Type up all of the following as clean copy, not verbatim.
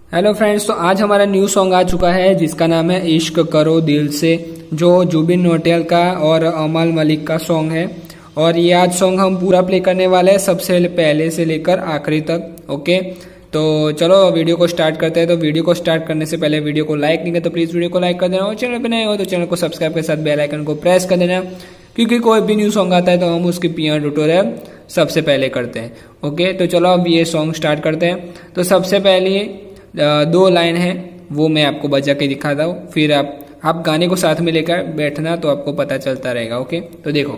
Hello friends, तो आज हमारा न्यू सॉन्ग आ चुका है जिसका नाम है इश्क करो दिल से, जो जुबिन नौटियाल का और अमाल मलिक का सॉन्ग है। और ये आज सॉन्ग हम पूरा प्ले करने वाले हैं, सबसे पहले से लेकर आखिरी तक। ओके, तो चलो वीडियो को स्टार्ट करते हैं। तो वीडियो को स्टार्ट करने से पहले वीडियो को लाइक नहीं किया तो प्लीज वीडियो को लाइक कर देना, और चैनल पे नए हो तो चैनल को सब्सक्राइब के साथ बेल आइकन को प्रेस कर देना, क्योंकि कोई भी न्यू सॉन्ग आता है तो हम उसकी पीआर ट्यूटोरियल सबसे पहले करते हैं। ओके, तो चलो अब ये सॉन्ग स्टार्ट करते हैं। तो सबसे पहले दो लाइन है वो मैं आपको बजा के दिखाता हूँ, फिर आप गाने को साथ में लेकर बैठना तो आपको पता चलता रहेगा। ओके, तो देखो।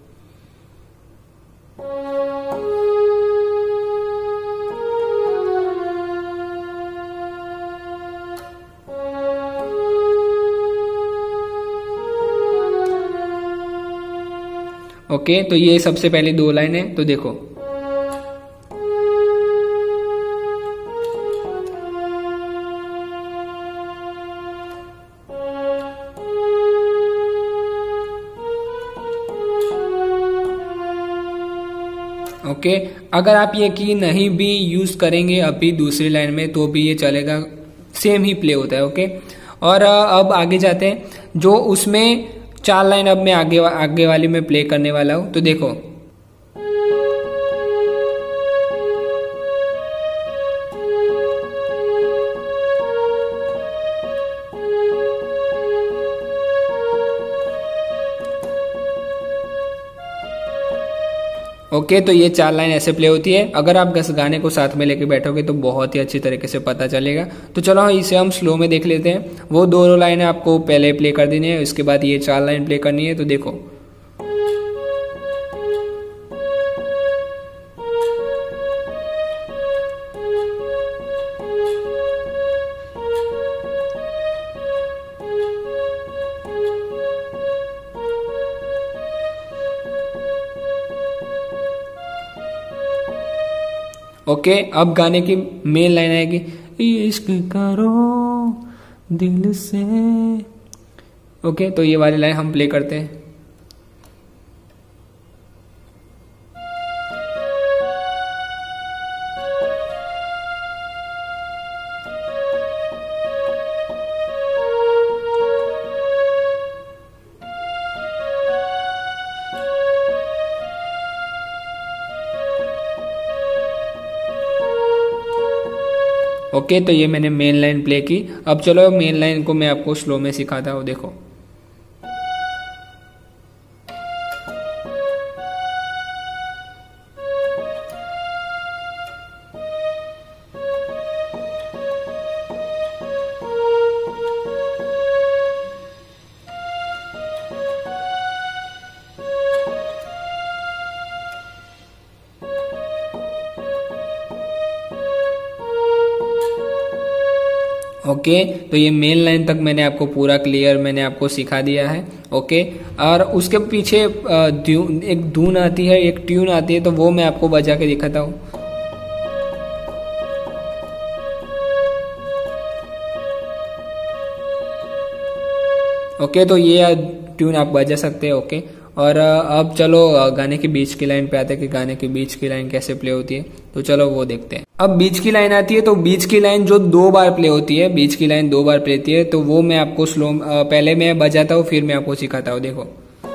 ओके, तो ये सबसे पहले दो लाइन है, तो देखो। ओके, अगर आप ये की नहीं भी यूज करेंगे अभी दूसरी लाइन में तो भी ये चलेगा, सेम ही प्ले होता है। ओके, और अब आगे जाते हैं। जो उसमें चार लाइन अब मैं आगे वाली में प्ले करने वाला हूं, तो देखो। ओके, तो ये चार लाइन ऐसे प्ले होती है। अगर आप इस गाने को साथ में लेके बैठोगे तो बहुत ही अच्छी तरीके से पता चलेगा। तो चलो इसे हम स्लो में देख लेते हैं। वो दो लाइन आपको पहले प्ले कर देनी है, उसके बाद ये चार लाइन प्ले करनी है। तो देखो। ओके, अब गाने की मेन लाइन आएगी, इश्क करो दिल से। ओके, तो ये वाली लाइन हम प्ले करते हैं। ओके, तो ये मैंने मेन लाइन प्ले की। अब चलो मेन लाइन को मैं आपको स्लो में सिखाता हूँ, देखो। ओके, तो ये मेन लाइन तक मैंने आपको पूरा क्लियर मैंने आपको सिखा दिया है। ओके, और उसके पीछे एक धुन आती है, एक ट्यून आती है, तो वो मैं आपको बजा के दिखाता हूँ। ओके, तो ये ट्यून आप बजा सकते हैं। ओके, और अब चलो गाने के बीच की लाइन पे आते हैं कि गाने के बीच की लाइन कैसे प्ले होती है। तो चलो वो देखते हैं। अब बीच की लाइन आती है, तो बीच की लाइन जो दो बार प्ले होती है, बीच की लाइन दो बार प्ले होती है, तो वो मैं आपको स्लो पहले मैं बजाता हूँ फिर मैं आपको सिखाता हूँ, देखो।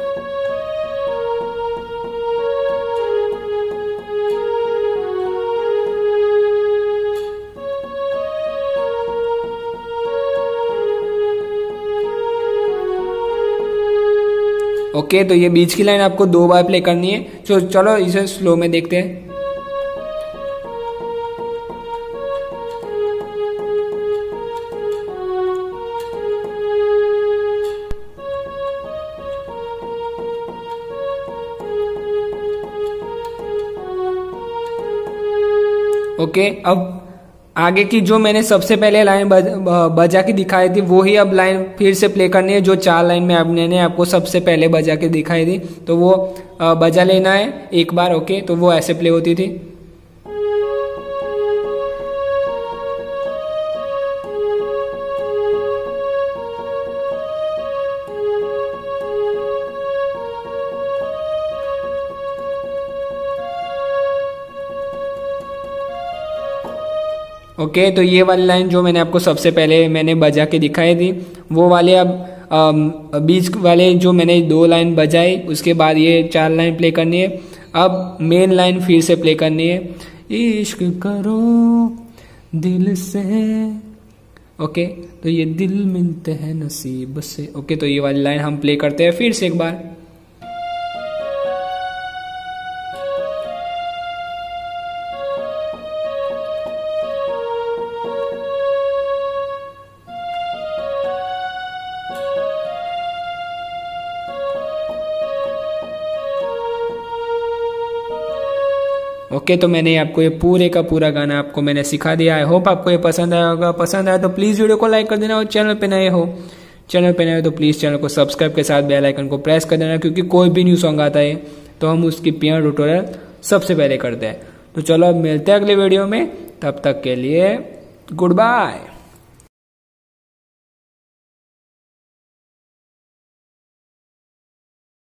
ओके, तो ये बीच की लाइन आपको दो बार प्ले करनी है। तो चलो इसे स्लो में देखते हैं। ओके, अब आगे की जो मैंने सबसे पहले लाइन बजा के दिखाई थी वही अब लाइन फिर से प्ले करनी है। जो चार लाइन में मैंने आपको सबसे पहले बजा के दिखाई थी, तो वो बजा लेना है एक बार। ओके, तो वो ऐसे प्ले होती थी। ओके, तो ये वाली लाइन जो मैंने आपको सबसे पहले मैंने बजा के दिखाई थी, वो वाले अब बीच वाले जो मैंने 2 लाइन बजाई, उसके बाद ये 4 लाइन प्ले करनी है। अब मेन लाइन फिर से प्ले करनी है, इश्क करो दिल से। ओके, तो ये दिल मिलते हैं नसीब से। ओके, तो ये वाली लाइन हम प्ले करते हैं फिर से एक बार। ओके, तो मैंने आपको ये पूरे का पूरा गाना आपको मैंने सिखा दिया। आई होप आपको ये पसंद आया होगा। पसंद आया तो प्लीज़ वीडियो को लाइक कर देना, और चैनल पे नए हो तो प्लीज़ चैनल को सब्सक्राइब के साथ बेल आइकन को प्रेस कर देना, क्योंकि कोई भी न्यू सॉन्ग आता है तो हम उसकी पियानो ट्यूटोरियल सबसे पहले करते हैं। तो चलो अब मिलते हैं अगले वीडियो में, तब तक के लिए गुड बाय।